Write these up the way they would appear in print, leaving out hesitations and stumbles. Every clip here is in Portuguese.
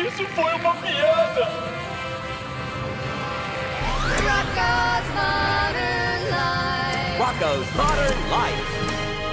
Isso foi uma piada! Rocko's Modern Life. Rocko's Modern Life.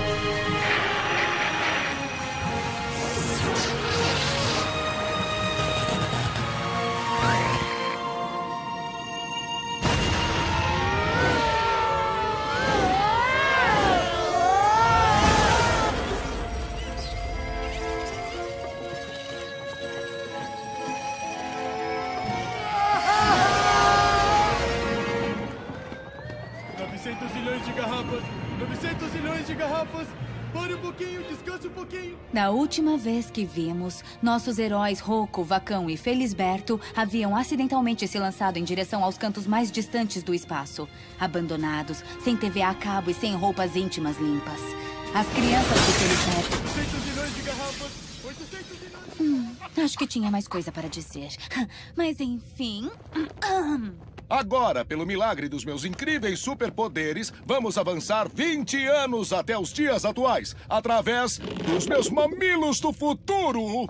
Zilhões de garrafas! 900 milhões de garrafas! Pare um pouquinho, descanse um pouquinho! Na última vez que vimos, nossos heróis Rocco, Vacão e Felisberto haviam acidentalmente se lançado em direção aos cantos mais distantes do espaço. Abandonados, sem TV a cabo e sem roupas íntimas limpas. As crianças do Felisberto... 800 milhões de garrafas! 800 milhões... Acho que tinha mais coisa para dizer. Mas enfim... Agora, pelo milagre dos meus incríveis superpoderes, vamos avançar 20 anos até os dias atuais, através dos meus mamilos do futuro.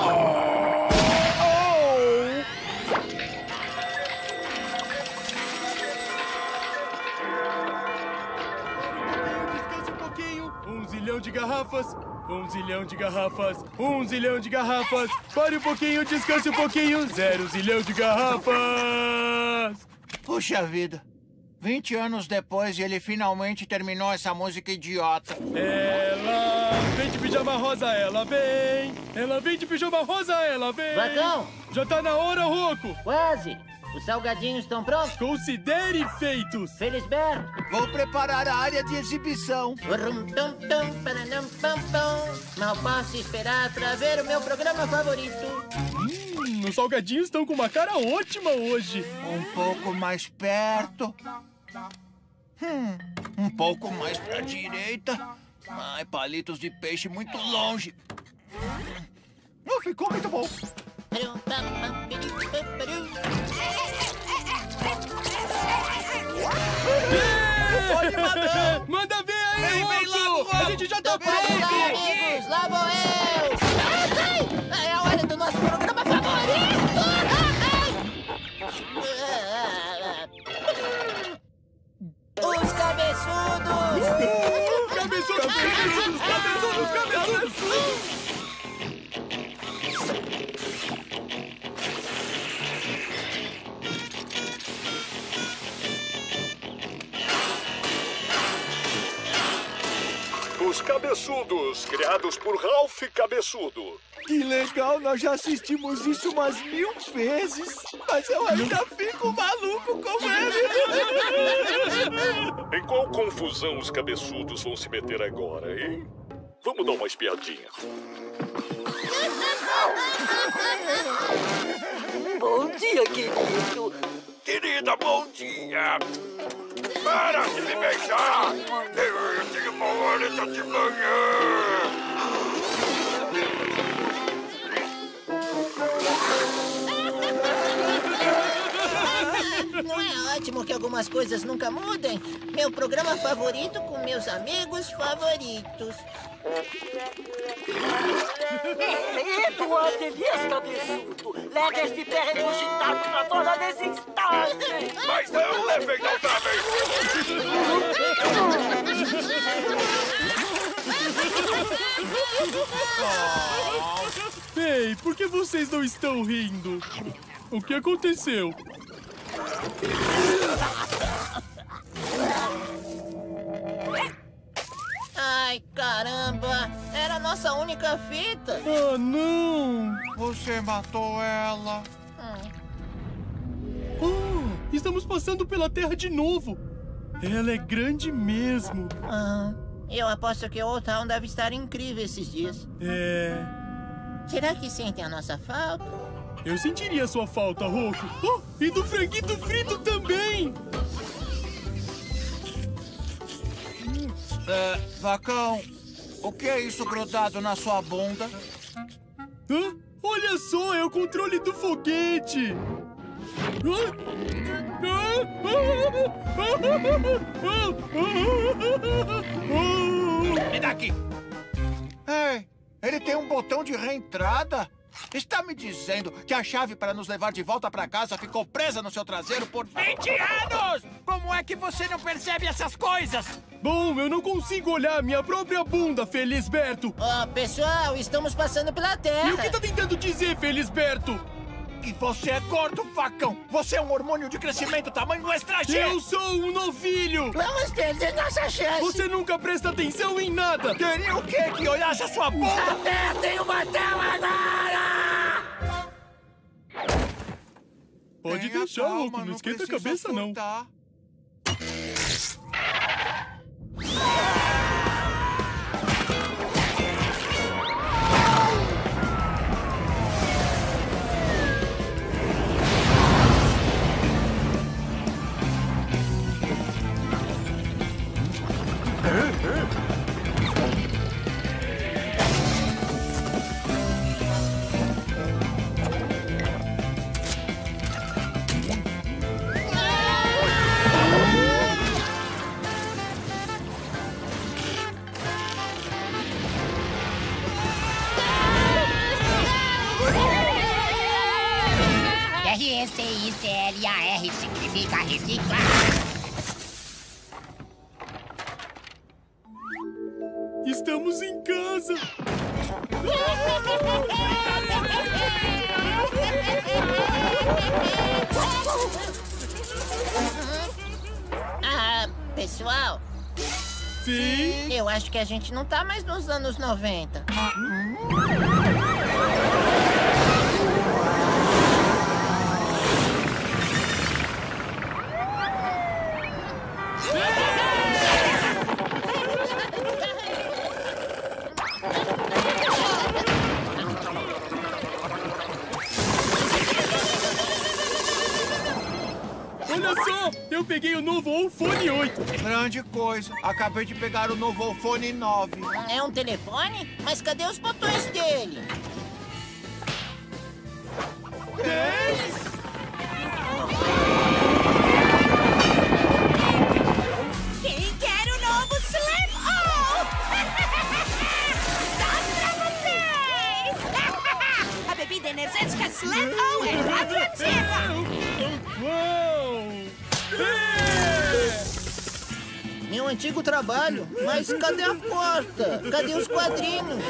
Descanse um pouquinho. 1 zilhão de garrafas. 1 zilhão de garrafas. 1 zilhão de garrafas. Pare um pouquinho, descanse um pouquinho. 0 zilhão de garrafas. Puxa vida. 20 anos depois e ele finalmente terminou essa música idiota. Ela vem de pijama rosa, ela vem. Ela vem de pijama rosa, ela vem. Vacão! Já tá na hora, Rocco. Quase. Os salgadinhos estão prontos? Considere feitos. Felisberto. Vou preparar a área de exibição. Mal posso esperar para ver o meu programa favorito. Os salgadinhos estão com uma cara ótima hoje. Um pouco mais perto. Um pouco mais pra direita. Ai, palitos de peixe muito longe. Ficou muito bom. Pode mandar. Manda ver aí, Vem logo, Rocco. A gente já tá pronto. Amigos, lá vou eu. É a hora do nosso programa favorito. Os cabeçudos. Cabeçudos. Os Cabeçudos, criados por Ralph Cabeçudo. Que legal, nós já assistimos isso umas 1000 vezes. Mas eu ainda fico maluco com ele. Em qual confusão os cabeçudos vão se meter agora, hein? Vamos dar uma espiadinha. Bom dia, querido. Querida, bom dia. Para de me beijar. Eu tenho uma hora de manhã. Não é ótimo que algumas coisas nunca mudem? Meu programa favorito com meus amigos favoritos. Eduardo Elias Cabeçudo, leve esse pé regurgitado pra fora desse instante. Mas não levei outra vez. Ei, por que vocês não estão rindo? O que aconteceu? Ai, caramba! Era a nossa única fita. Ah, não! Você matou ela. Oh, estamos passando pela Terra de novo. Ela é grande mesmo. Eu aposto que o Old Town deve estar incrível esses dias. É... Será que sentem a nossa falta? Eu sentiria sua falta, Rocco. Oh, e do franguito frito também! Vacão, o que é isso grudado na sua bunda? Hã? Olha só, é o controle do foguete! Me dá aqui! Ei, ele tem um botão de reentrada? Está me dizendo que a chave para nos levar de volta para casa ficou presa no seu traseiro por 20 anos? Como é que você não percebe essas coisas? Bom, eu não consigo olhar minha própria bunda, Felisberto. Pessoal, estamos passando pela Terra. E o que tá tentando dizer, Felisberto? Que você é gordo, facão. Você é um hormônio de crescimento tamanho extra G. Eu sou um novilho. Vamos perder nossa chance. Você nunca presta atenção em nada. Queria o quê? Que olhasse a sua bunda? Apertem o botão agora! Pode Tenha deixar, calma, louco. Não esquenta a precisa cabeça, não. surtar. R-E-C-I-C-L-A-R significa reciclar. Estamos em casa. Pessoal, Sim. eu acho que a gente não tá mais nos anos 90. Olha só, eu peguei o novo iPhone 8. Grande coisa. Acabei de pegar o novo iPhone 9. É um telefone? Mas cadê os botões dele? Quem quer o novo Slam O? Só pra vocês! A bebida energética Slam O é radioativa! Uau! Meu antigo trabalho. Mas cadê a porta? Cadê os quadrinhos?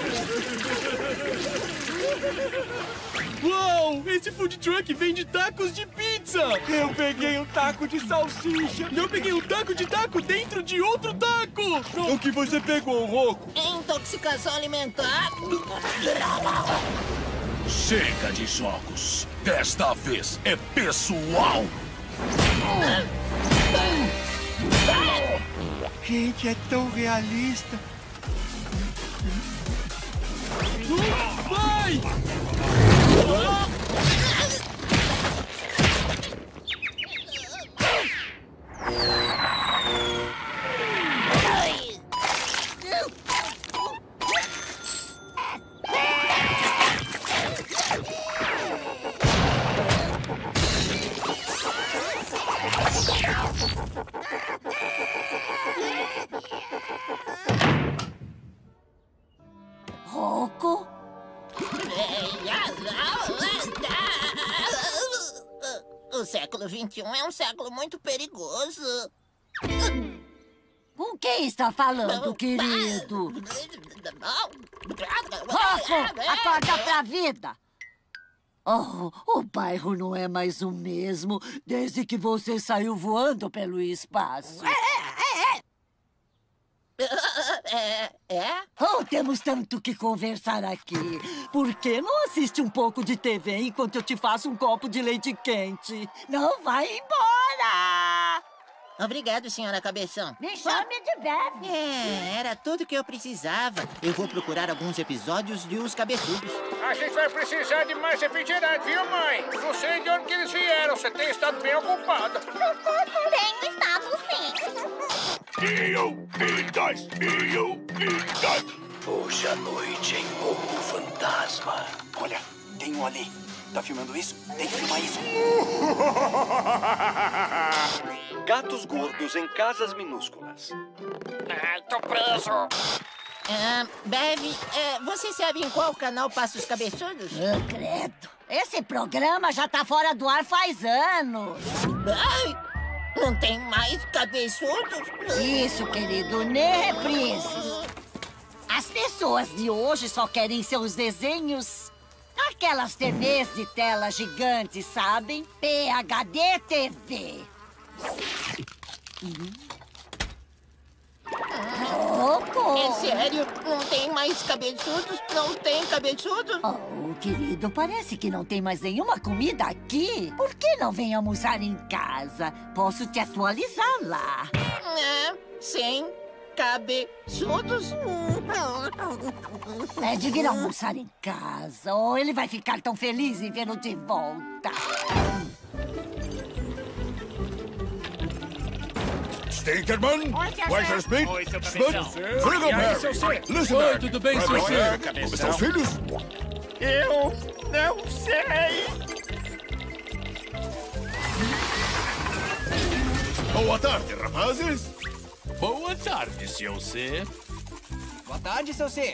Uau! Esse food truck vende tacos de pizza! Eu peguei um taco de salsicha. Eu peguei um taco de taco dentro de outro taco! O que você pegou, Rocco? Intoxicação alimentar. Chega de jogos. Desta vez é pessoal. Gente, é tão realista. Vai! Rocco? O século XXI é um século muito perigoso. Com quem está falando, querido? Rocco, acorda pra vida! Oh, o bairro não é mais o mesmo desde que você saiu voando pelo espaço. Oh, temos tanto que conversar aqui. Por que não assiste um pouco de TV enquanto eu te faço um copo de leite quente? Não vai embora! Obrigado, senhora Cabeção. Me chame de Bev. Era tudo que eu precisava. Eu vou procurar alguns episódios de Os Cabeçudos. A gente vai precisar de mais refrigerante, viu, mãe? Não sei de onde que eles vieram. Você tem estado bem ocupada. Tenho estado sim. Hoje à noite em Morro Fantasma. Olha, tem um ali. Tá filmando isso? Tem que filmar isso. Gatos gordos em casas minúsculas. Ai, tô preso. Bev, você sabe em qual canal passa os cabeçudos? Credo. Esse programa já tá fora do ar faz anos. Ai, não tem mais cabeçudos? Isso, querido, nem reprises. As pessoas de hoje só querem seus desenhos. Aquelas TVs de tela gigante, sabem? PHD TV. Louco! É sério? Não tem mais cabeçudos? Não tem cabeçudos? Oh, querido, parece que não tem mais nenhuma comida aqui. Por que não vem almoçar em casa? Posso te atualizar lá. Sem cabeçudos? É de vir almoçar em casa. Ou ele vai ficar tão feliz em vê-lo de volta. Stinkerman, Weiser Smith, Oi, seu Smith, cabeção. Friggleberry, seu C? Listener. Oi, tudo bem, seu C? Como estão os filhos? Eu não sei. Boa tarde, rapazes. Boa tarde, seu C. Boa tarde, seu C.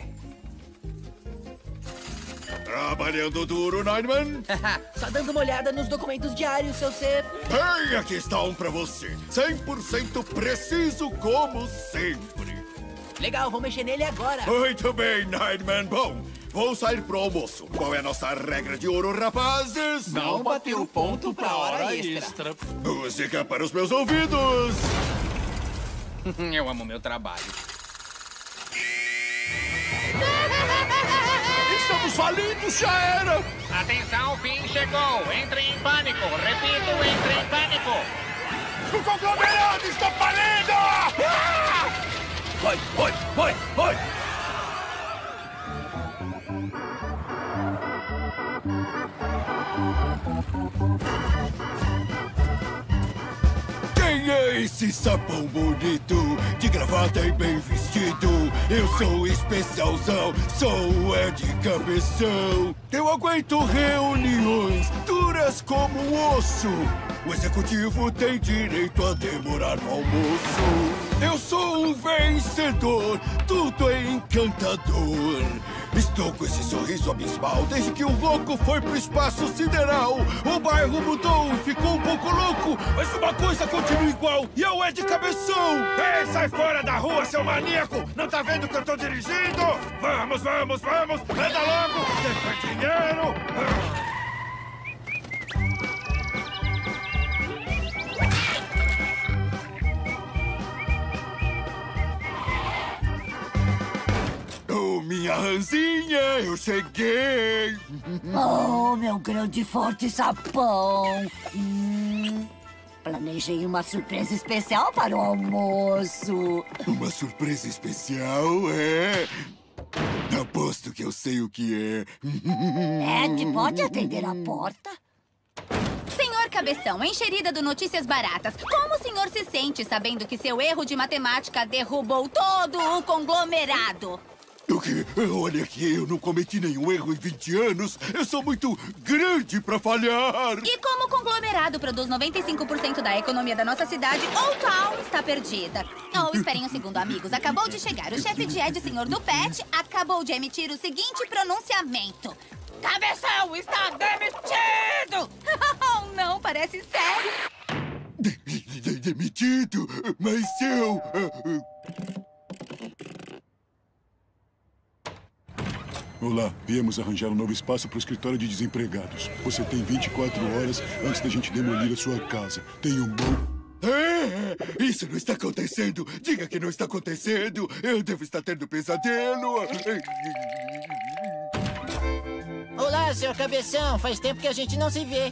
Trabalhando duro, Nineman? Só dando uma olhada nos documentos diários, seu C. Bem, aqui está um pra você. 100% preciso, como sempre. Legal, vou mexer nele agora. Muito bem, Nineman. Bom, vou sair pro almoço. Qual é a nossa regra de ouro, rapazes? Não bateu o ponto pra hora extra. Música para os meus ouvidos. Eu amo meu trabalho. Estamos falidos, já era. Atenção, o fim chegou. Entre em pânico. Repito, entre em pânico. O conglomerado está falindo! Ah! Vai! Quem é esse sapão bonito, de gravata e bem vestido? Eu sou o especialzão, sou o Ed Cabeção. Eu aguento reuniões duras como um osso. O executivo tem direito a demorar no almoço. Eu sou um vencedor, tudo é encantador. Estou com esse sorriso abismal desde que o louco foi pro espaço sideral. O bairro mudou, ficou um pouco louco, mas uma coisa continua igual, e é o Ed Cabeção. Ei, sai fora da rua, seu maníaco! Não tá vendo que eu tô dirigindo? Vamos! Anda logo! Tem dinheiro! Oh, minha ranzinha, eu cheguei! Oh, meu grande e forte sapão. Planejei uma surpresa especial para o almoço. Uma surpresa especial, é? Aposto que eu sei o que é. Ed, pode atender a porta? Senhor Cabeção, enxerida do Notícias Baratas, como o senhor se sente sabendo que seu erro de matemática derrubou todo o conglomerado? O quê? Olha aqui, eu não cometi nenhum erro em 20 anos. Eu sou muito grande pra falhar. E como o conglomerado produz 95% da economia da nossa cidade, Old Town está perdida. Oh, esperem um segundo, amigos. Acabou de chegar. O chefe de Ed, senhor do Pet, acabou de emitir o seguinte pronunciamento. Cabeção está demitido! Oh, não, parece sério. Demitido? Mas eu... Olá, viemos arranjar um novo espaço para o escritório de desempregados. Você tem 24 horas antes da gente demolir a sua casa. Tem um bom... Isso não está acontecendo! Diga que não está acontecendo! Eu devo estar tendo pesadelo! Olá, senhor Cabeção. Faz tempo que a gente não se vê.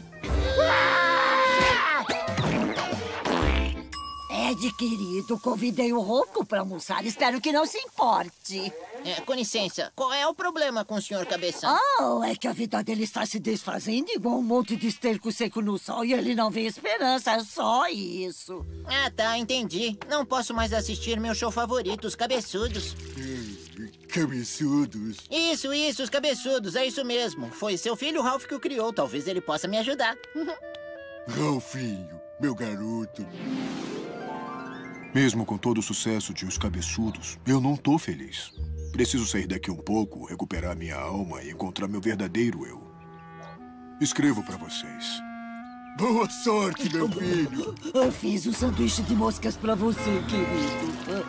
Ed, querido, convidei o Rocco para almoçar. Espero que não se importe. Com licença, qual é o problema com o senhor Cabeção? Oh, é que a vida dele está se desfazendo igual um monte de esterco seco no sol e ele não vê esperança, é só isso. Ah, tá, entendi. Não posso mais assistir meu show favorito, Os Cabeçudos. Cabeçudos? Isso, Os Cabeçudos, é isso mesmo. Foi seu filho Ralph que o criou, talvez ele possa me ajudar. Ralfinho, meu garoto. Mesmo com todo o sucesso de Os Cabeçudos, eu não tô feliz. Preciso sair daqui um pouco, recuperar minha alma e encontrar meu verdadeiro eu. Escrevo pra vocês. Boa sorte, meu filho. Eu fiz um sanduíche de moscas pra você, querido.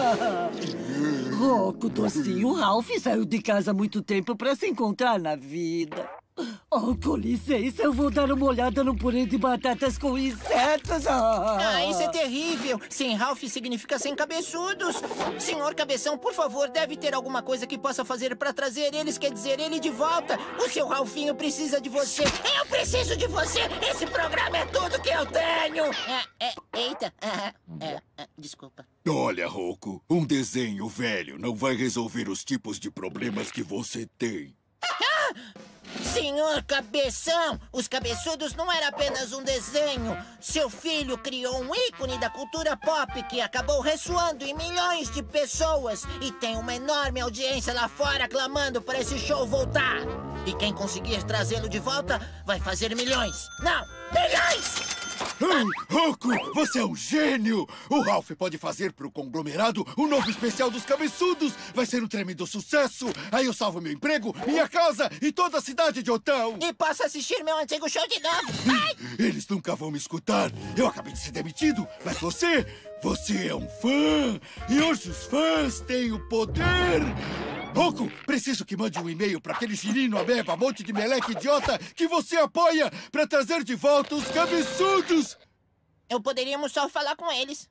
Rocco, docinho, Ralph saiu de casa há muito tempo pra se encontrar na vida. Oh, com licença, eu vou dar uma olhada no purê de batatas com insetos. Isso é terrível. Sem Ralph significa sem cabeçudos. Senhor Cabeção, por favor, deve ter alguma coisa que possa fazer pra trazer eles, quer dizer, ele de volta. O seu Ralphinho precisa de você. Eu preciso de você. Esse programa é tudo que eu tenho. Eita. Desculpa. Olha, Rocco, um desenho velho não vai resolver os tipos de problemas que você tem. Senhor Cabeção, os cabeçudos não era apenas um desenho. Seu filho criou um ícone da cultura pop que acabou ressoando em milhões de pessoas e tem uma enorme audiência lá fora clamando para esse show voltar. E quem conseguir trazê-lo de volta vai fazer milhões. Não, bilhões! Rocco, você é um gênio! O Ralph pode fazer pro conglomerado um novo especial dos cabeçudos. Vai ser um tremendo sucesso. Aí eu salvo meu emprego, minha casa e toda a cidade de Otão. E posso assistir meu antigo show de novo. Ai! Eles nunca vão me escutar. Eu acabei de ser demitido, mas você é um fã. E hoje os fãs têm o poder. Rocco, preciso que mande um e-mail para aquele girino, ameba, monte de meleque idiota que você apoia para trazer de volta os cabeçudos. Poderíamos só falar com eles.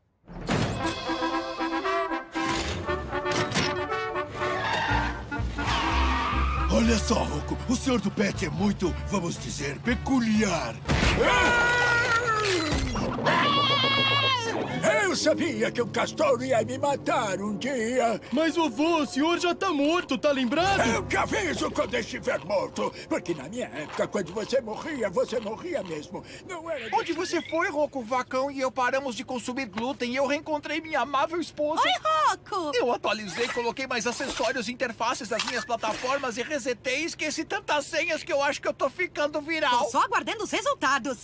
Olha só, Rocco, o senhor do Pet é muito, vamos dizer, peculiar. Eu sabia que o castor ia me matar um dia. Mas, vovô, o senhor já tá morto, tá lembrado? Eu que aviso quando estiver morto. Porque na minha época, quando você morria mesmo. Não era... Onde você foi, Rocco? O Vacão e eu paramos de consumir glúten e eu reencontrei minha amável esposa. Oi, Rocco! Eu atualizei, coloquei mais acessórios e interfaces das minhas plataformas e resetei e esqueci tantas senhas que eu acho que eu tô ficando viral. Tô só aguardando os resultados.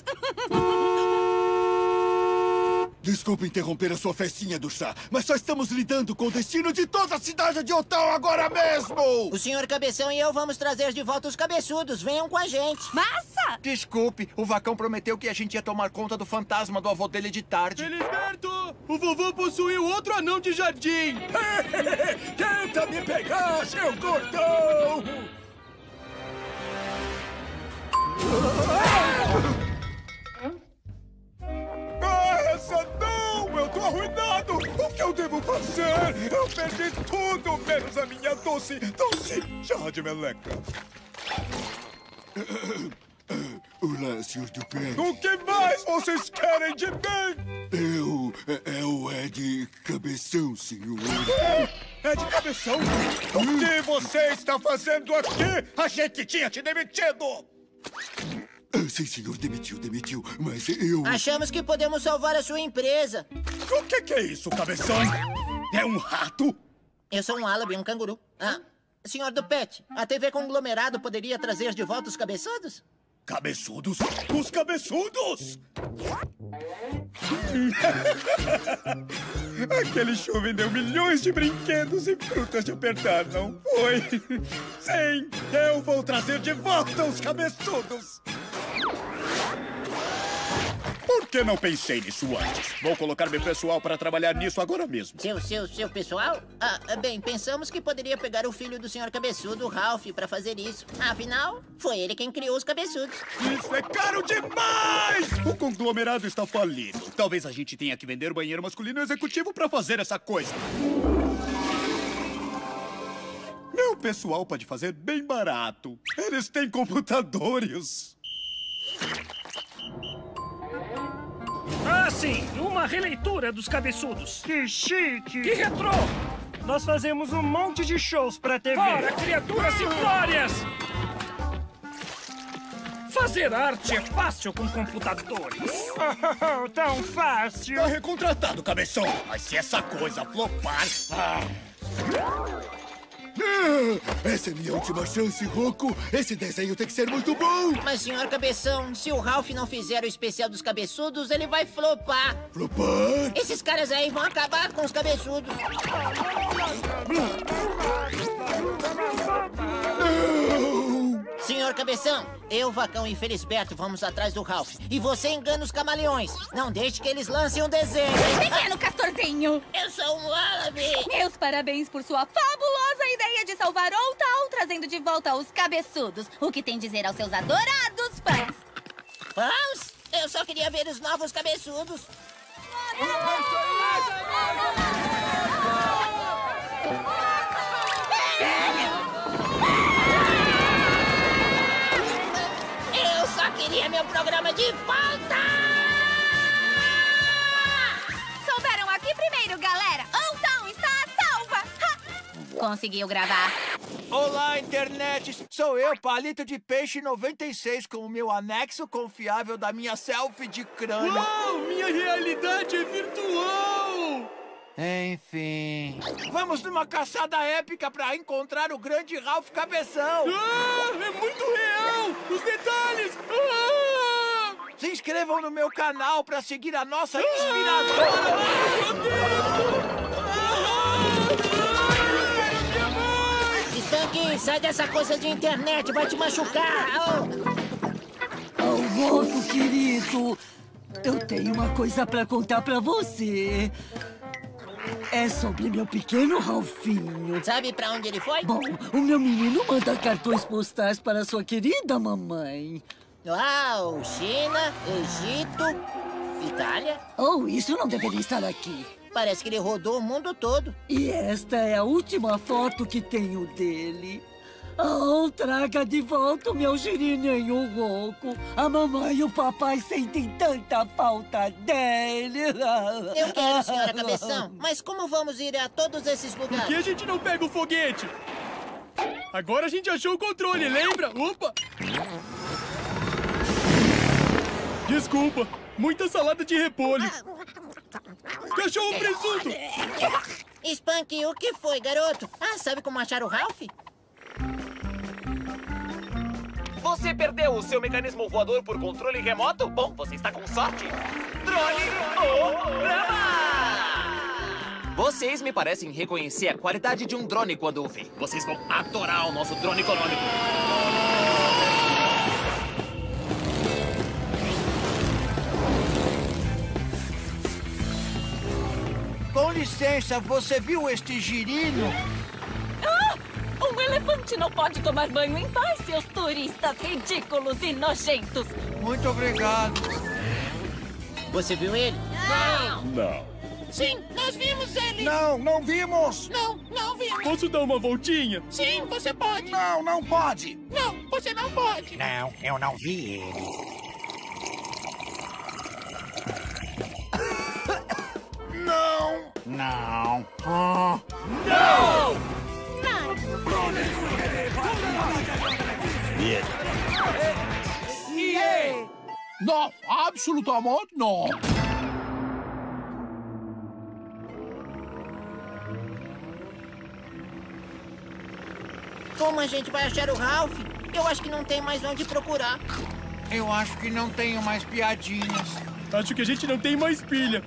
Desculpe interromper a sua festinha do chá, mas só estamos lidando com o destino de toda a cidade de Otão agora mesmo! O senhor Cabeção e eu vamos trazer de volta os cabeçudos. Venham com a gente. Massa! Desculpe, o Vacão prometeu que a gente ia tomar conta do fantasma do avô dele de tarde. Felisberto! O vovô possuiu outro anão de jardim! Tenta me pegar, seu gordão! Essa não! Eu tô arruinado! O que eu devo fazer? Eu perdi tudo, menos a minha doce chá de meleca. Olá, senhor do Pet. O que mais vocês querem de mim? É o Ed Cabeção, senhor. Ed Cabeção? O que você está fazendo aqui? A gente tinha te demitido! Sim, senhor, demitiu, mas eu... Achamos que podemos salvar a sua empresa. O que é isso, Cabeção? É um rato? Eu sou um álabe, um canguru. Senhor do Pet, a TV Conglomerado poderia trazer de volta os cabeçudos? Cabeçudos? Os cabeçudos! Aquele show vendeu milhões de brinquedos e frutas de apertar, não foi? Sim, eu vou trazer de volta os cabeçudos! Por que não pensei nisso antes? Vou colocar meu pessoal para trabalhar nisso agora mesmo. Seu pessoal? Bem, pensamos que poderia pegar o filho do senhor Cabeçudo, o Ralph, para fazer isso. Afinal, foi ele quem criou os cabeçudos. Isso é caro demais! O conglomerado está falido. Talvez a gente tenha que vender o banheiro masculino executivo para fazer essa coisa. Meu pessoal pode fazer bem barato. Eles têm computadores. Sim, uma releitura dos cabeçudos. Que chique! Que retrô! Nós fazemos um monte de shows pra TV. Fora, criaturas simplórias! Fazer arte é fácil com computadores. Oh, tão fácil! Tá recontratado, Cabeção. Mas se essa coisa flopar... Essa é minha última chance, Rocco. Esse desenho tem que ser muito bom. Mas, senhor Cabeção, se o Ralph não fizer o especial dos cabeçudos, ele vai flopar. Flopar? Esses caras aí vão acabar com os cabeçudos. Senhor Cabeção, eu, Vacão e Felisberto vamos atrás do Ralph. E você engana os camaleões. Não deixe que eles lancem um desenho. Pequeno castorzinho! Eu sou um Wallaby! Meus parabéns por sua fabulosa ideia de salvar Old Town, trazendo de volta os cabeçudos. O que tem a dizer aos seus adorados fãs? Fãs? Eu só queria ver os novos cabeçudos. Eu só queria meu programa de volta! Souberam aqui primeiro, galera! Old Town está salva! Ha! Conseguiu gravar. Olá, internet! Sou eu, Palito de Peixe 96, com o meu anexo confiável da minha selfie de crânio. Uau! Minha realidade é virtual! Enfim... Vamos numa caçada épica pra encontrar o grande Ralph Cabeção! Ah! É muito real! Os detalhes! Ah! Se inscrevam no meu canal pra seguir a nossa inspiradora! Meu Deus! Stanky, sai dessa coisa de internet, vai te machucar! Alvoto, querido, eu tenho uma coisa pra contar pra você. É sobre meu pequeno Ralfinho. Sabe pra onde ele foi? Bom, o meu menino manda cartões postais para sua querida mamãe. Uau, China, Egito, Itália. Oh, isso não deveria estar aqui. Parece que ele rodou o mundo todo. E esta é a última foto que tenho dele. Oh, traga de volta o meu girininho rouco. A mamãe e o papai sentem tanta falta dele. Eu quero, senhora Cabeção. Mas como vamos ir a todos esses lugares? Por que a gente não pega o foguete? Agora a gente achou o controle, lembra? Opa! Desculpa, muita salada de repolho. Cachorro presunto! Spunk, o que foi, garoto? Ah, sabe como achar o Ralph? Você perdeu o seu mecanismo voador por controle remoto? Bom, você está com sorte. Drone Holograma! Vocês me parecem reconhecer a qualidade de um drone quando o vê. Vocês vão adorar o nosso drone econômico. Com licença, você viu este girino? Ah! Um elefante não pode tomar banho em paz, seus turistas ridículos e nojentos. Muito obrigado. Você viu ele? Não. Sim, nós vimos ele. Não, não vimos. Não vimos. Posso dar uma voltinha? Sim, você pode. Não, não pode. Não, você não pode. Não, eu não vi ele. Não. Não. Não! Não, absolutamente não. Como a gente vai achar o Ralph? Eu acho que não tem mais onde procurar. Eu acho que não tenho mais piadinhas. Acho que a gente não tem mais pilha.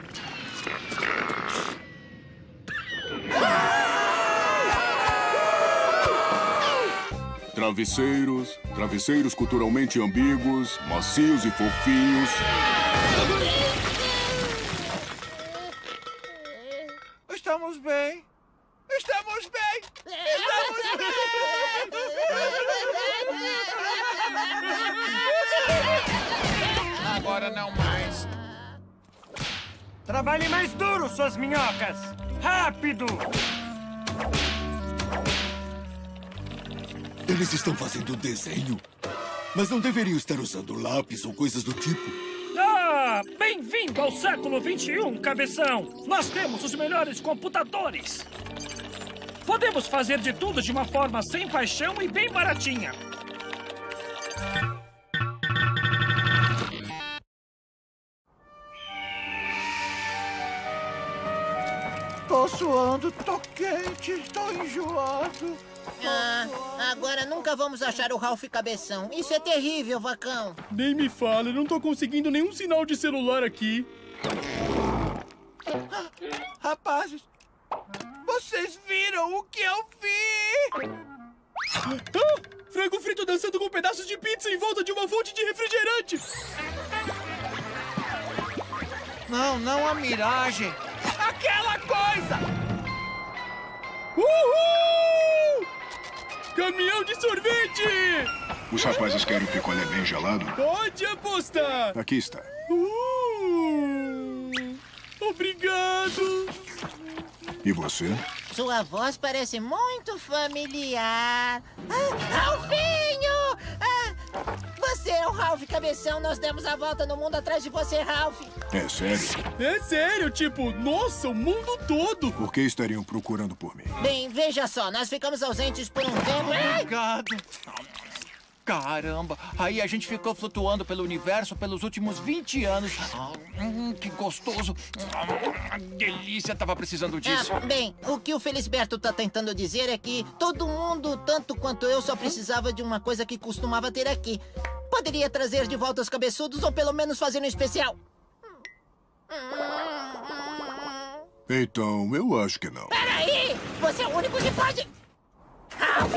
Travesseiros culturalmente ambíguos, macios e fofinhos. Estamos bem. Estamos bem. Estamos bem. Agora não mais. Trabalhe mais duro, suas minhocas! Rápido! Eles estão fazendo desenho, mas não deveriam estar usando lápis ou coisas do tipo. Ah! Bem-vindo ao século XXI, cabeção! Nós temos os melhores computadores! Podemos fazer de tudo de uma forma sem paixão e bem baratinha. Tô suando, tô quente, tô enjoado. Agora nunca vamos achar o Ralph Cabeção. Isso é terrível, Vacão. Nem me fala, eu não tô conseguindo nenhum sinal de celular aqui. Rapazes, Vocês viram o que eu vi? Frango frito dançando com pedaços de pizza em volta de uma fonte de refrigerante. Não a miragem. Aquela coisa! Uhul! Caminhão de sorvete! Os rapazes querem picolé bem gelado? Pode apostar! Aqui está. Obrigado! E você? Sua voz parece muito familiar. Ralfinho! Você é o Ralph Cabeção. Nós demos a volta no mundo atrás de você, Ralph. É sério? É sério, tipo, nossa, o mundo todo! Por que estariam procurando por mim? Bem, veja só, nós ficamos ausentes por um tempo. Obrigado. Caramba, aí a gente ficou flutuando pelo universo pelos últimos 20 anos. Que gostoso. Delícia, tava precisando disso. Bem, o que o Felisberto tá tentando dizer é que todo mundo, tanto quanto eu, só precisava de uma coisa que costumava ter aqui. Poderia trazer de volta os cabeçudos ou pelo menos fazer um especial. Então, eu acho que não. Peraí! Você é o único que pode... Ralph!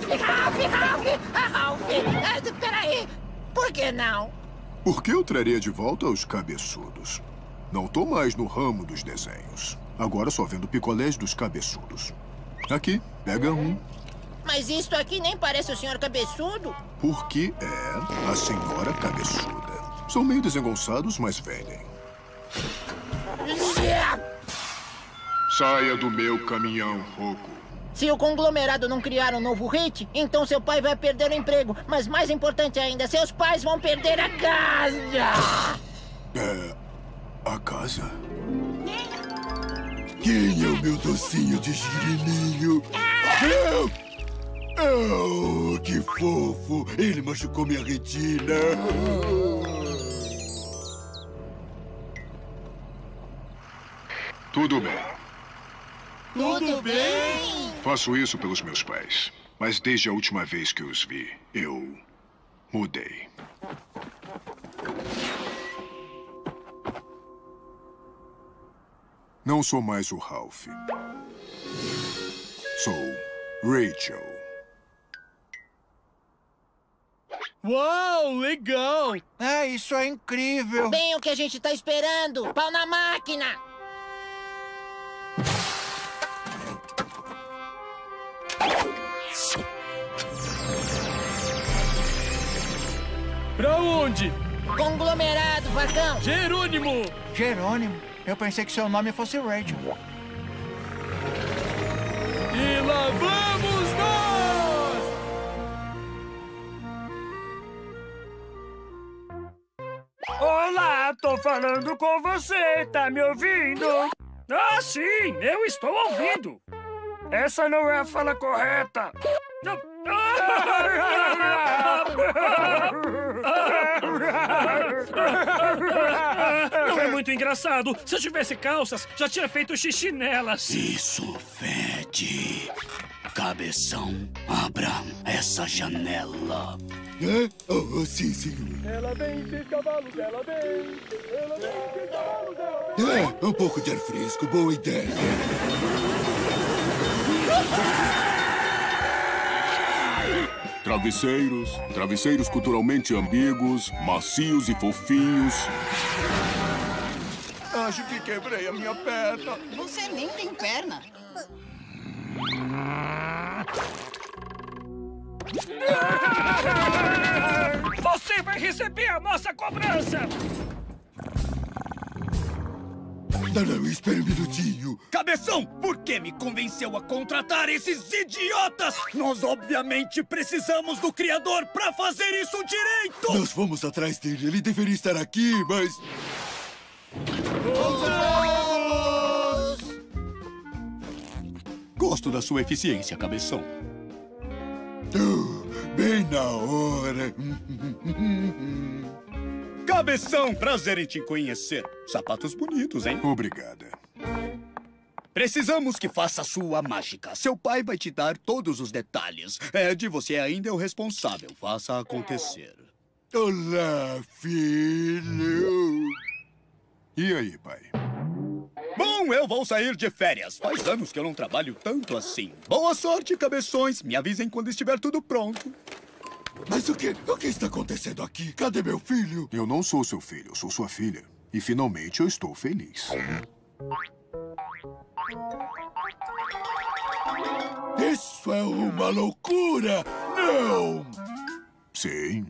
Peraí! Por que não? Por que eu traria de volta os cabeçudos? Não tô mais no ramo dos desenhos. Agora só vendo picolés dos cabeçudos. Aqui, pega um. Mas isto aqui nem parece o senhor cabeçudo. Porque é a senhora cabeçuda. São meio desengonçados, mas vendem. Saia do meu caminhão, Rocco. Se o conglomerado não criar um novo hit, então seu pai vai perder o emprego. Mas mais importante ainda, seus pais vão perder a casa. A casa? Quem é o meu docinho de girininho? Oh, que fofo! Ele machucou minha retina. Tudo bem. Tudo bem? Faço isso pelos meus pais. Mas desde a última vez que os vi, eu mudei. Não sou mais o Ralph. Sou Rachel. Uau, legal! Isso é incrível! Bem o que a gente tá esperando! Pau na máquina! Pra onde? Conglomerado, vagão! Jerônimo! Jerônimo? Eu pensei que seu nome fosse Rachel. E lá vamos nós! Olá, tô falando com você, tá me ouvindo? Ah, sim, eu estou ouvindo. Essa não é a fala correta. Não é muito engraçado. Se eu tivesse calças, já tinha feito xixi nelas. Isso fede. Cabeção, abra essa janela. Oh, sim, senhor. Ela vem, 6 cavalos, ela vem. Ela vem, 6 cavalos, ela vem. Um pouco de ar fresco, boa ideia. Travesseiros culturalmente ambíguos, macios e fofinhos. Acho que quebrei a minha perna. Você nem tem perna. Você vai receber a nossa cobrança! Não, espere um minutinho. Cabeção, por que me convenceu a contratar esses idiotas? Nós obviamente precisamos do criador pra fazer isso direito! Nós fomos atrás dele, ele deveria estar aqui, mas... Gosto da sua eficiência, Cabeção. Bem na hora. Cabeção, prazer em te conhecer. Sapatos bonitos, hein? Obrigada. Precisamos que faça a sua mágica. Seu pai vai te dar todos os detalhes. Ed, você ainda é o responsável. Faça acontecer. Olá, filho. E aí, pai? Bom, eu vou sair de férias. Faz anos que eu não trabalho tanto assim. Boa sorte, cabeções. Me avisem quando estiver tudo pronto. Mas o que está acontecendo aqui? Cadê meu filho? Eu não sou seu filho, eu sou sua filha. E finalmente eu estou feliz. Isso é uma loucura! Não! Sim.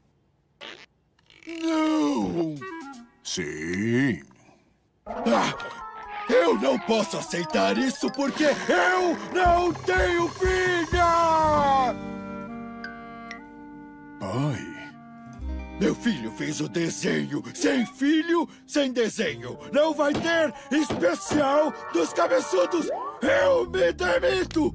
Não! Sim. Eu não posso aceitar isso porque eu não tenho filha! Pai. Meu filho fez o desenho. Sem filho, sem desenho. Não vai ter especial dos cabeçudos. Eu me demito!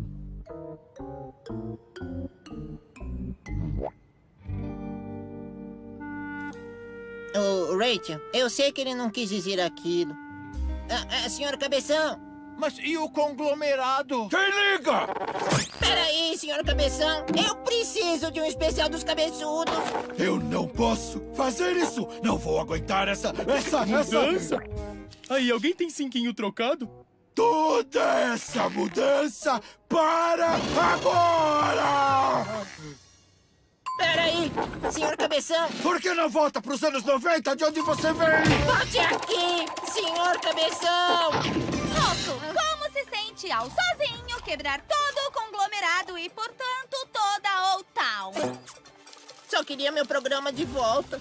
Ô, Rachel, eu sei que ele não quis dizer aquilo. Senhor Cabeção! Mas e o conglomerado? Quem liga? Peraí, senhor Cabeção. Eu preciso de um especial dos cabeçudos. Eu não posso fazer isso. Não vou aguentar essa mudança. Aí, alguém tem cinquinho trocado? Toda essa mudança para agora! Peraí, senhor Cabeção. Por que não volta para os anos 90, de onde você veio? Volte aqui, senhor Cabeção. Roco, como se sente ao sozinho quebrar todo o conglomerado e, portanto, toda a Old Town? Só queria meu programa de volta.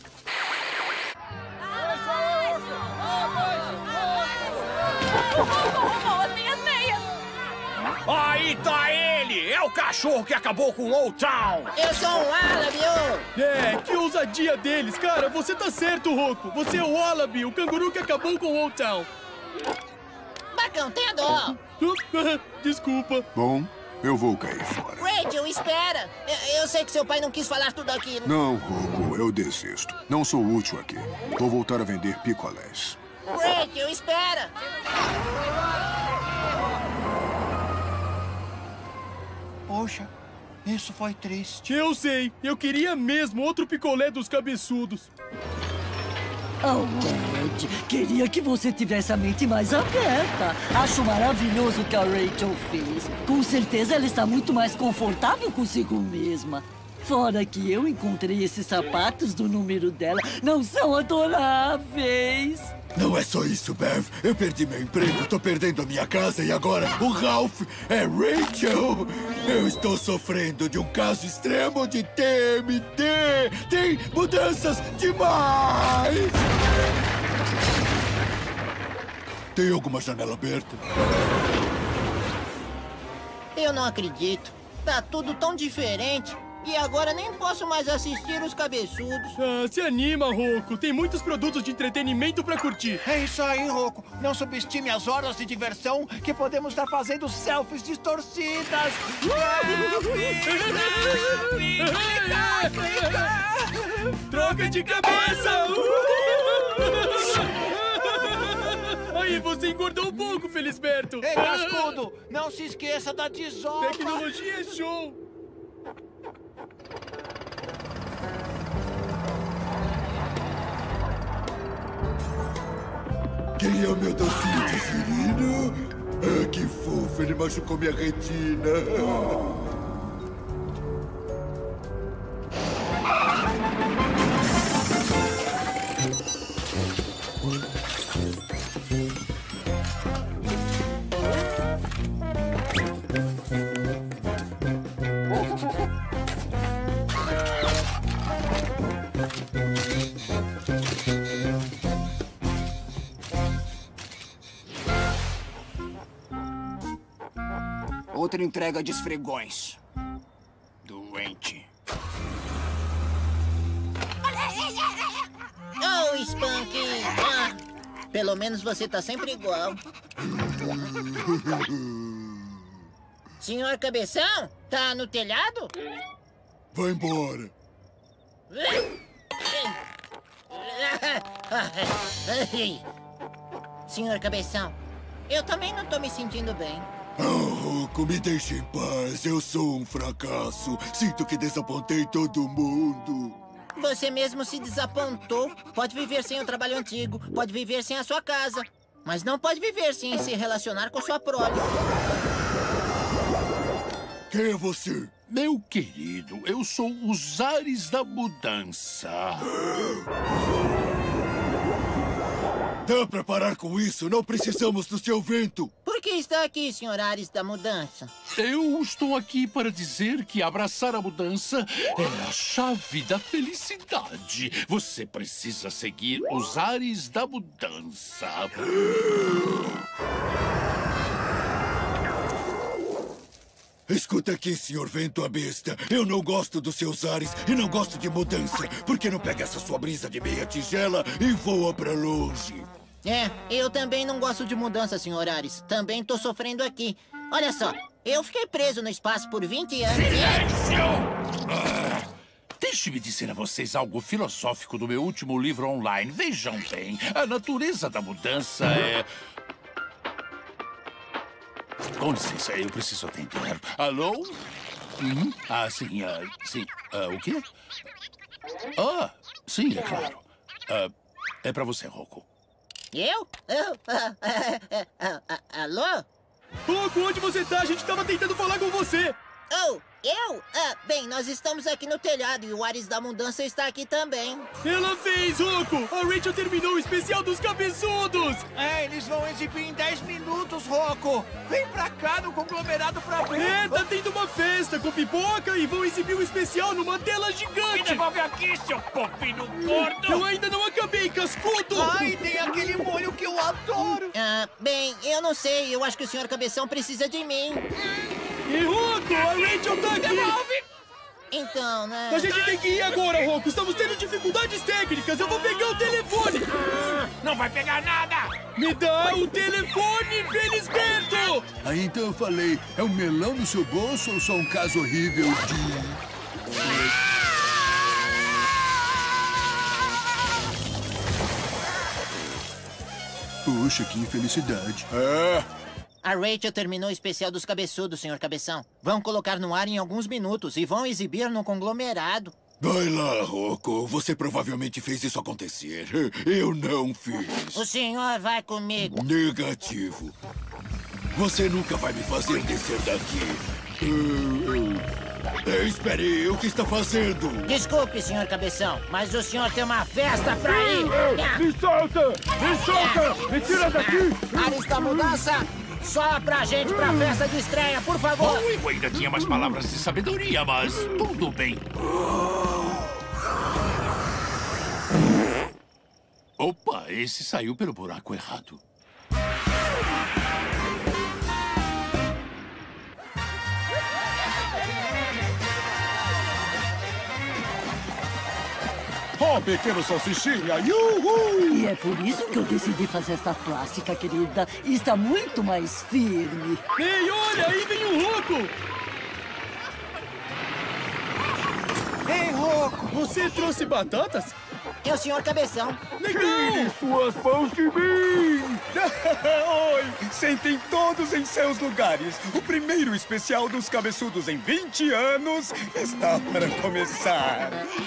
As minhas meias! Aí tá ele! É o cachorro que acabou com o Old Town! Eu sou um Wallaby! Que ousadia deles! Cara, você tá certo, Roco! Você é o Wallaby, o canguru que acabou com o Old Town! Bacão, tenha dó! Desculpa. Bom, eu vou cair fora. Rachel, espera! Eu sei que seu pai não quis falar tudo aquilo. Não, Roco, eu desisto. Não sou útil aqui. Vou voltar a vender picolés. Rachel, espera! Poxa, isso foi triste. Eu sei. Eu queria mesmo outro picolé dos cabeçudos. Oh, Ed, queria que você tivesse a mente mais aberta. Acho maravilhoso o que a Rachel fez. Com certeza ela está muito mais confortável consigo mesma. Fora que eu encontrei esses sapatos do número dela. Não são adoráveis? Não é só isso, Bev. Eu perdi meu emprego, tô perdendo a minha casa e agora o Ralph é Rachel. Eu estou sofrendo de um caso extremo de TMT. Tem mudanças demais. Tem alguma janela aberta? Eu não acredito. Tá tudo tão diferente. E agora nem posso mais assistir os cabeçudos. Se anima, Roco. Tem muitos produtos de entretenimento pra curtir. É isso aí, Roco. Não subestime as horas de diversão que podemos estar fazendo selfies distorcidas. Troca de cabeça! Aí, você engordou um pouco, Felisberto. Ei, Cascudo, não se esqueça da desova. Tecnologia é show. Quem é o meu docinho de girino? Ah, que fofo, ele machucou minha retina. Outra entrega de esfregões. Doente. Oh, Spunk! Pelo menos você tá sempre igual. Senhor Cabeção, tá no telhado? Vai embora. Senhor Cabeção, eu também não tô me sentindo bem. Roco, me deixe em paz. Eu sou um fracasso. Sinto que desapontei todo mundo. Você mesmo se desapontou. Pode viver sem o trabalho antigo. Pode viver sem a sua casa. Mas não pode viver sem se relacionar com sua prole. Quem é você? Meu querido, eu sou os Ares da Mudança. Dá pra parar com isso? Não precisamos do seu vento. Por que está aqui, Sr. Ares da Mudança? Eu estou aqui para dizer que abraçar a mudança é a chave da felicidade. Você precisa seguir os Ares da Mudança. Escuta aqui, Sr. Vento a Besta. Eu não gosto dos seus ares e não gosto de mudança. Por que não pega essa sua brisa de meia tigela e voa pra longe? Eu também não gosto de mudança, Sr. Ares. Também tô sofrendo aqui. Olha só, eu fiquei preso no espaço por 20 anos. Silêncio! Deixe-me dizer a vocês algo filosófico do meu último livro online. Vejam bem, a natureza da mudança é... Com licença, eu preciso atender. Alô? Sim, sim. O quê? Sim, é claro. É pra você, Rocco. Eu? Alô? Rocco, onde você tá? A gente tava tentando falar com você. Eu? Bem, nós estamos aqui no telhado e o Ares da Mudança está aqui também. Ela fez, Rocco! A Rachel terminou o especial dos cabeçudos! Eles vão exibir em 10 minutos, Rocco! Vem pra cá no conglomerado pra ver! Tá tendo uma festa com pipoca e vão exibir um especial numa tela gigante! Me devolve aqui, seu povinho gordo! Eu ainda não acabei, cascudo! Ai, tem aquele molho que eu adoro! Bem, eu não sei. Eu acho que o Sr. Cabeção precisa de mim. E Rocco, a Rachel tá aqui! Devolve! Então, né? A gente tem que ir agora, Rocco. Estamos tendo dificuldades técnicas. Eu vou pegar o telefone. Não vai pegar nada. Me dá o telefone, Felisberto! Aí então eu falei, é um melão no seu bolso ou só um caso horrível de... Puxa, que infelicidade. A Rachel terminou o especial dos cabeçudos, Sr. Cabeção. Vão colocar no ar em alguns minutos e vão exibir no conglomerado. Vai lá, Rocco. Você provavelmente fez isso acontecer. Eu não fiz. O senhor vai comigo. Negativo. Você nunca vai me fazer descer daqui. Espere, o que está fazendo? Desculpe, Sr. Cabeção, mas o senhor tem uma festa pra ir. Me solta! Me solta! Me tira daqui! Ares da Mudança! Só pra gente pra festa de estreia, por favor! Eu ainda tinha mais palavras de sabedoria, mas tudo bem. Opa, esse saiu pelo buraco errado. Pequeno salsichinha, yuhu! E é por isso que eu decidi fazer esta plástica, querida. Está muito mais firme. Ei, olha, aí vem o Rocco! Ei, Rocco! Você trouxe batatas? É o Sr. Cabeção. Legal! Tire suas mãos de mim! Oi! Sentem todos em seus lugares. O primeiro especial dos cabeçudos em 20 anos está para começar.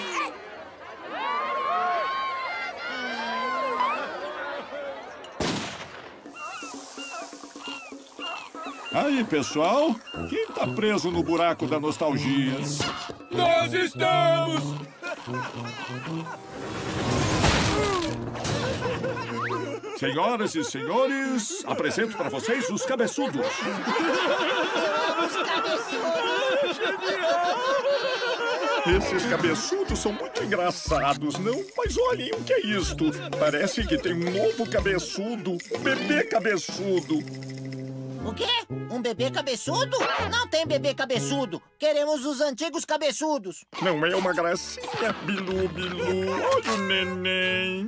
Aí, pessoal, quem tá preso no buraco da nostalgia? Nós estamos! Senhoras e senhores, apresento para vocês os cabeçudos. Os cabeçudos! Esses cabeçudos são muito engraçados, não? Mas olhem o que é isto. Parece que tem um novo cabeçudo, um bebê cabeçudo. O quê? Um bebê cabeçudo? Não tem bebê cabeçudo. Queremos os antigos cabeçudos. Não é uma gracinha, Bilu, Bilu. Olha o neném.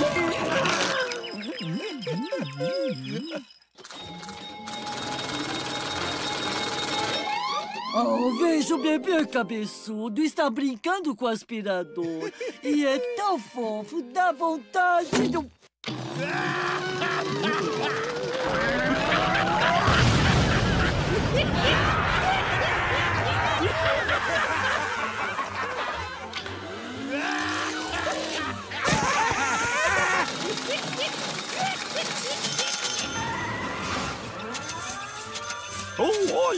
Oh, veja o bebê cabeçudo. Está brincando com o aspirador. E é tão fofo, dá vontade de...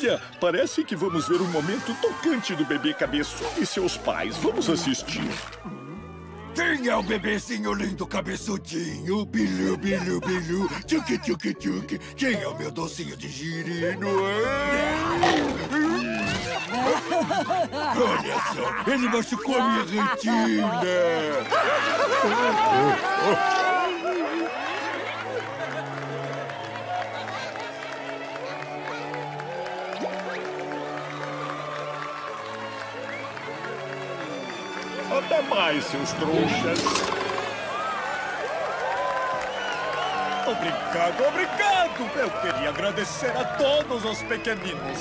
Olha, parece que vamos ver um momento tocante do bebê cabeçudo e seus pais. Vamos assistir. Quem é o bebezinho lindo cabeçudinho? Bilu, bilu, bilu, tchuki, tchuki, tchuki. Quem é o meu docinho de girino? Olha só, ele machucou a minha retina. Até mais, seus trouxas. Obrigado, obrigado. Eu queria agradecer a todos os pequeninos.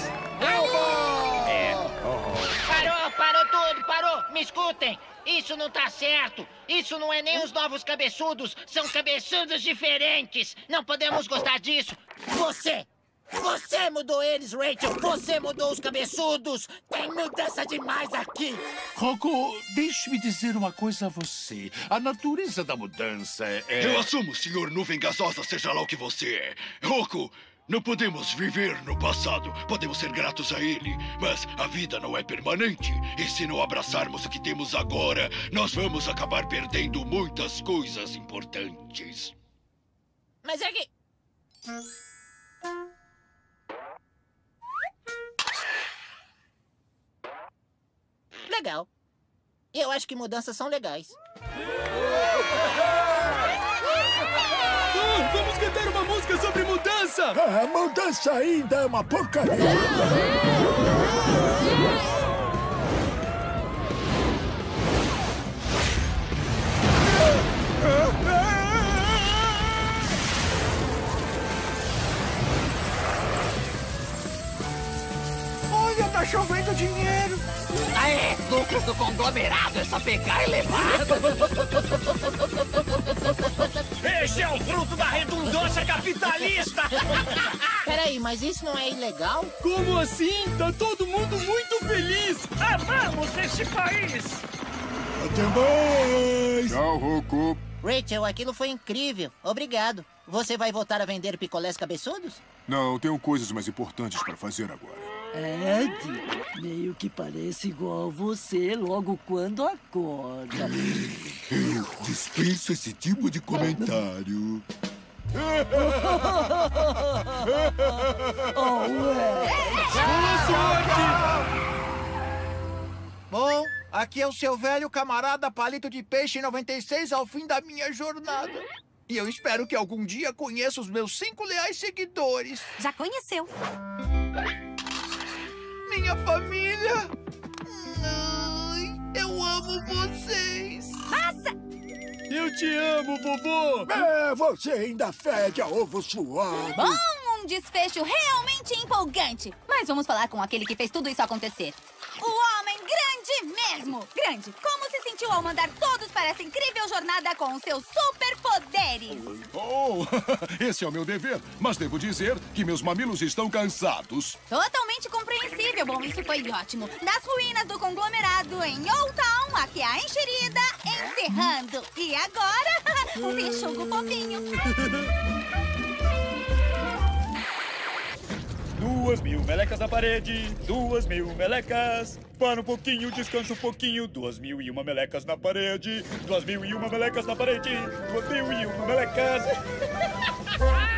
Parou tudo, parou! Me escutem! Isso não tá certo! Isso não é nem os novos cabeçudos! São cabeçudos diferentes! Não podemos gostar disso! Você mudou eles, Rachel! Você mudou os cabeçudos! Tem mudança demais aqui! Rocco, deixe-me dizer uma coisa a você. A natureza da mudança é... Eu assumo, senhor Nuvem Gasosa, seja lá o que você é. Rocco, não podemos viver no passado. Podemos ser gratos a ele, mas a vida não é permanente. E se não abraçarmos o que temos agora, nós vamos acabar perdendo muitas coisas importantes. Mas é que... Legal. Eu acho que mudanças são legais. Vamos cantar uma música sobre mudança! A mudança ainda é uma porcaria. Olha, tá chovendo dinheiro. Aê, lucros do conglomerado, é só pegar e levar. Esse é o fruto da redundância capitalista! Peraí, mas isso não é ilegal? Como assim? Tá todo mundo muito feliz! Amamos este país! Até mais! Tchau, Rocco. Rachel, aquilo foi incrível. Obrigado. Você vai voltar a vender picolés cabeçudos? Não, tenho coisas mais importantes para fazer agora. Ed, meio que parece igual a você logo quando acorda. Eu dispenso esse tipo de comentário. Boa sorte! Bom, aqui é o seu velho camarada Palito de Peixe 96 ao fim da minha jornada. E eu espero que algum dia conheça os meus 5 leais seguidores. Já conheceu. Minha família! Ai, eu amo vocês! Passa! Eu te amo, vovô! Você ainda fede a ovo suado. Bom, um desfecho realmente empolgante. Mas vamos falar com aquele que fez tudo isso acontecer. O homem grande mesmo. Grande, como se sentiu ao mandar todos para essa incrível jornada com os seus superpoderes? Oh, esse é o meu dever. Mas devo dizer que meus mamilos estão cansados. Totalmente compreensível. Bom, isso foi ótimo. Das ruínas do conglomerado em Old Town, aqui a enxerida encerrando. E agora, o texugo fofinho. 2.000 melecas na parede, 2.000 melecas. Para um pouquinho, descansa um pouquinho. 2.001 melecas na parede, 2.001 melecas na parede, 2.001 melecas.